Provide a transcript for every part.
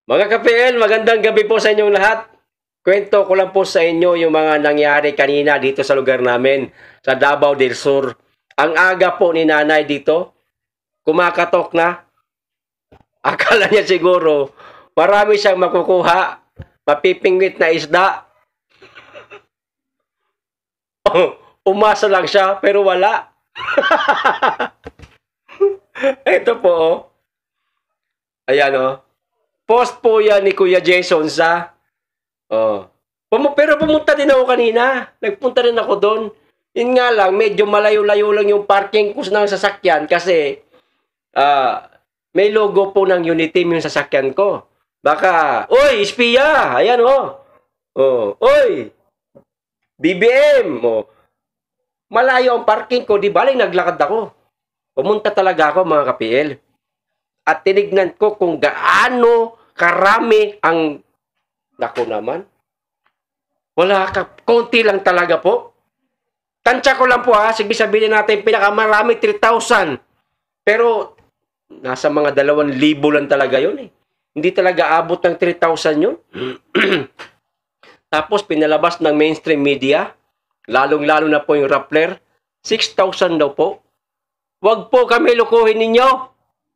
Mga ka-PL, magandang gabi po sa inyong lahat. Kwento ko lang po sa inyo yung mga nangyari kanina dito sa lugar namin, sa Davao del Sur. Ang aga po ni nanay dito, kumakatok na. Akala niya siguro, marami siyang makukuha, mapipingwit na isda. Umasa lang siya, pero wala. Ito po, oh. Ayan, oh. Post po yan ni Kuya Jason sa... Oh. Pero pumunta din ako kanina. Nagpunta rin ako doon. Yun nga lang, medyo malayo-layo lang yung parking ko ng sasakyan kasi may logo po ng Uniteam yung sasakyan ko. Baka, oy, espiya! Ayan, oh. Oh, oy! BBM! Oh. Malayo ang parking ko, di baling naglakad ako. Pumunta talaga ako, mga ka-PL. At tinignan ko kung gaano karami ang... Naku naman. Wala ka. Konti lang talaga po. Tansya ko lang po ha. Sige sabihin natin pinakamarami 3,000. Pero nasa mga 2,000 lang talaga yun eh. Hindi talaga abot ng 3,000 yun. Tapos pinalabas ng mainstream media. Lalong-lalo na po yung Rappler. 6,000 daw po. Wag po kami lukuhin ninyo.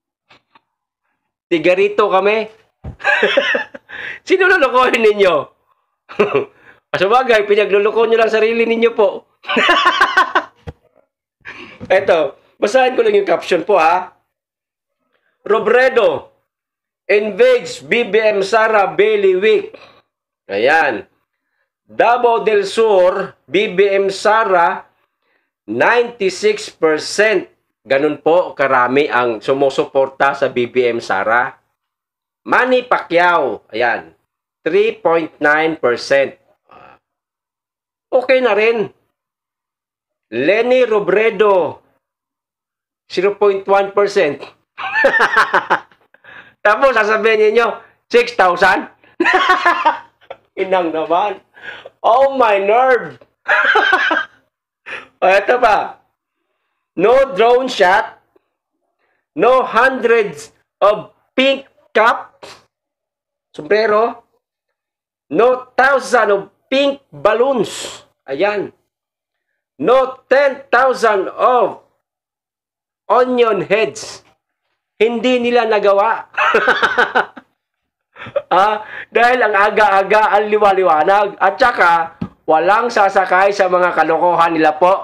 Tigarito kami. Sino lulukohin ninyo? Sabagay, pinagluluko nyo lang sarili ninyo po. Eto, basahin ko lang yung caption po ha. Robredo invades BBM Sara Bailey Week. Ayan. Davao del Sur, BBM Sara, 96%. Ganun po karami ang sumusuporta sa BBM Sara. Manny Pacquiao, ayan, 3.9%. Okay na rin. Lenny Robredo, 0.1%. Tapos sasabihin niyo 6,000? Inang naman. Oh my nerve. O, ito pa. No drone shot, no hundreds of pink cap, sombrero, no thousand of pink balloons, ayan, no 10,000 of onion heads, hindi nila nagawa. Dahil ang aga-aga ang liwaliwanag at saka walang sasakay sa mga kalokohan nila po.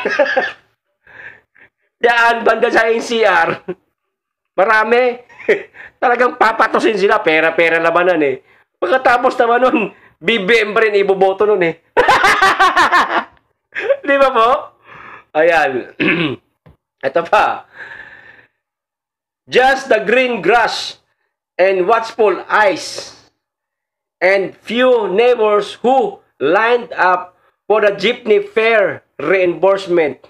Diyan, banda sa NCR, marami. Talagang papatusin sila. Pera-pera labanan eh. Pagkatapos naman nun, BBM pa rin iboboto nun eh. Di ba po? Ayan. Ito pa. Just the green grass and watchful eyes and few neighbors who lined up for the jeepney fare reimbursement.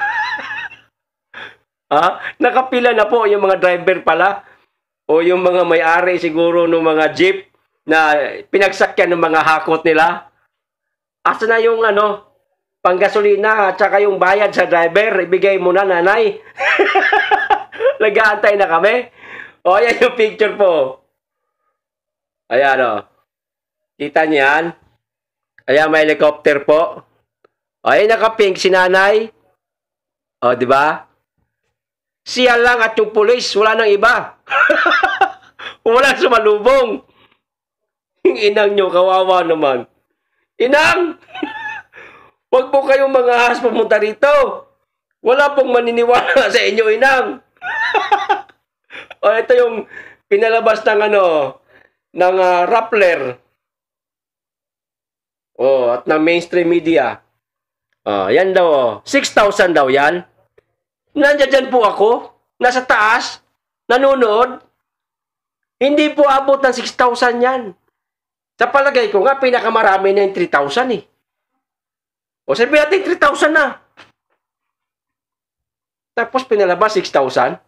Nakapila na po yung mga driver pala o yung mga may-ari siguro ng mga jeep na pinagsakyan ng mga hakot nila. Asa na yung panggasolina at saka yung bayad sa driver, ibigay mo na nanay. Nag-aantay na kami. O, ayan yung picture po. Ayan o. Kita niyan? Ayan, may helicopter po. O, ayan naka-pink si nanay. O, di ba? Siya lang at yung pulis, wala nang iba. Wala sumalubong. Yung inang nyo, kawawa naman. Inang! Huwag po kayong mga ahas pumunta rito. Wala pong maniniwala sa inyo, inang. O, ito yung pinalabas ng ng Rappler. O, at ng mainstream media. O, yan daw. 6,000 daw yan. Nandiyan po ako, nasa taas, nanonood. Hindi po abot ng 6,000 yan. Sa palagay ko nga, pinakamarami na yung 3,000 eh. O sabihin natin 3,000 na. Tapos pinalabas 6,000.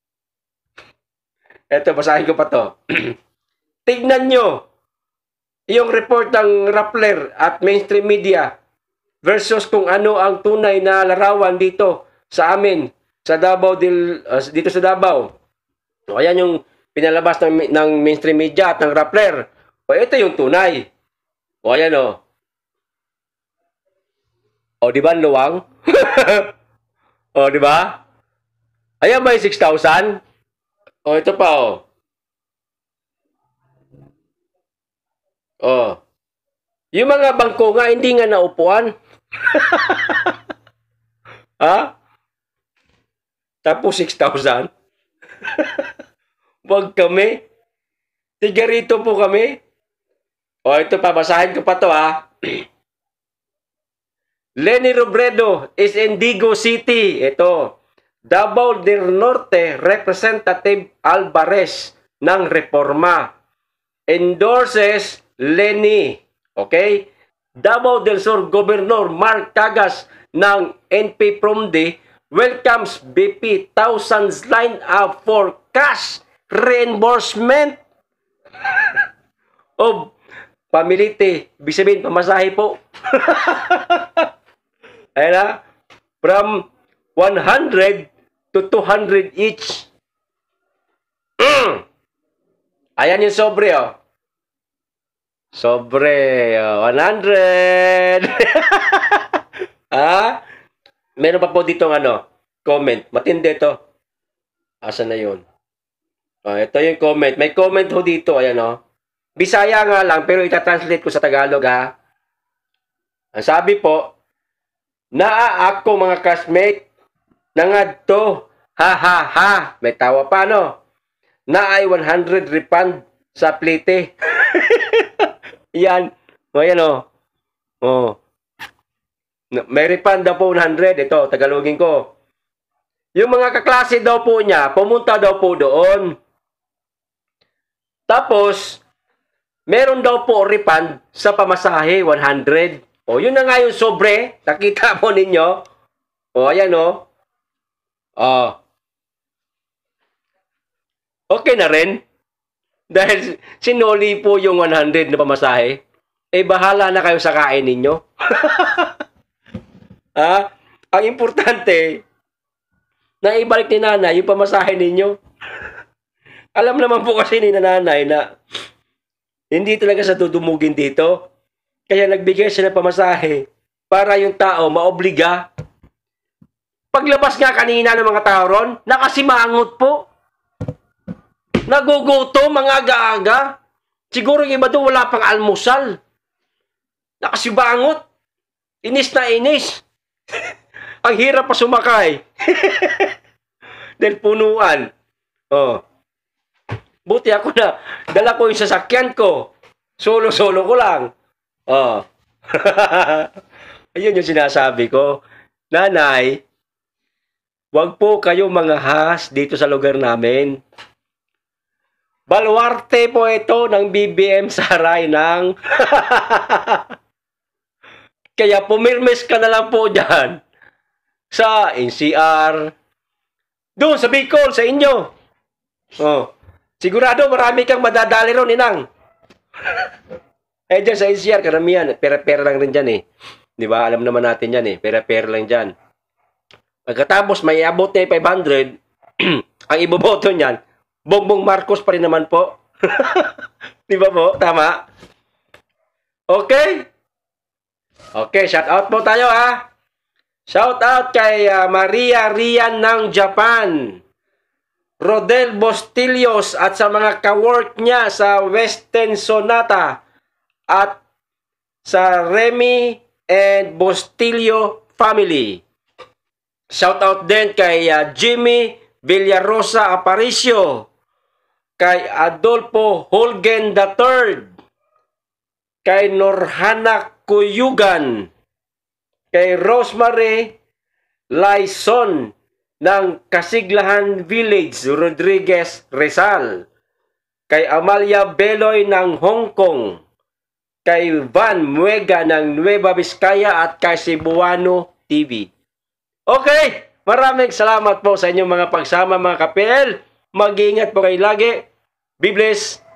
Eto, basahin ko pa to. Tignan nyo yung report ng Rappler at mainstream media versus kung ano ang tunay na larawan dito sa amin. Sa Davao dito sa Davao. So, ayan yung pinalabas ng mainstream media at ng Rappler. O ito yung tunay. O ayan o. O di ba ang luwang? O di ba? Ayan ba yung 6,000? O ito pa o. O. Yung mga bangko nga hindi nga naupuan. Ha? Tapos 6,000? Wag kami. Tigarito po kami. O ito pa, basahin ko pa to ha. Leni Robredo is Indigo City. Ito. Davao del Norte Representative Alvarez ng Reforma endorses Leni. Okay? Davao del Sur Governor Mark Tagas ng NP Promde welcomes BP thousands line up for cash reimbursement of pamiliti. Ibig sabihin, pamasahe po. Ayan na. From 100 to 200 each. Ayan yung sobre, oh. Sobre, 100. Ah? Meron pa po dito comment. Matindi ito. Asa na yun? Ito yung comment. May comment ho dito. Ayan, oh. Bisaya nga lang, pero itatranslate ko sa Tagalog, ha. Ang sabi po, naa ako mga classmate, nangadto, ha ha ha, may tawa pa, no? Na ay 100 refund sa plite. Yan. O, yan, o. O. May refund daw po 100. Ito, Tagalogin ko. Yung mga kaklase daw po niya, pumunta daw po doon. Tapos, meron daw po refund sa pamasahe, 100. O, yun na nga yung sobre. Nakita po ninyo. O, ayan, o. O. Okay na rin. Dahil sinuli po yung 100 na pamasahe. Eh, bahala na kayo sa kain ninyo. Ha? Ang importante, na ibalik ni nanay yung pamasahe ninyo. Alam naman po kasi ni nanay na hindi talaga sa dudumugin dito. Kaya nagbigay siya ng pamasahe para yung tao maobliga. Paglabas nga kanina ng mga tao ron, nakasimangot po. Nagugutom, mga aga-aga. Siguro yung iba doon wala pang almusal. Nakasibangot. Inis na inis. Ang hirap pa sumakay. Dahil punuan. Oh. Buti ako na, dala ko yung sasakyan ko. Solo-solo ko lang. Oh. Ayun yung sinasabi ko. Nanay, wag po kayo mga has dito sa lugar namin. Baluarte po ito ng BBM Saray ng... Kaya pumirmes ka na lang po dyan sa NCR. Doon sa Bicol, sa inyo. Oh. Sigurado marami kang madadali ron, inang. Eh, dyan sa NCR, karamihan. Pera-pera lang rin dyan eh. Di ba? Alam naman natin yan eh. Pera-pera lang dyan. Pagkatapos, may abot na 500, ang iboboto niyan, Bongbong Marcos pa rin naman po. Di ba po? Tama? Okay? Okay, shout out po tayo ha. Shout out kay Maria Rian ng Japan. Rodel Bostillos at sa mga ka-work niya sa Western Sonata at sa Remy and Bostillo family. Shout out din kay Jimmy Villarosa Aparicio, kay Adolfo Holgen III, kay Norhana Kuyugan, kay Rosemary Laison ng Kasiglahan Village, Rodriguez, Rizal, kay Amalia Beloy ng Hong Kong, kay Van Muega ng Nueva Vizcaya at kay Cebuano TV. Okay, maraming salamat po sa inyong mga pagsama mga ka-PL. Mag-iingat po kayo lagi. Be blessed.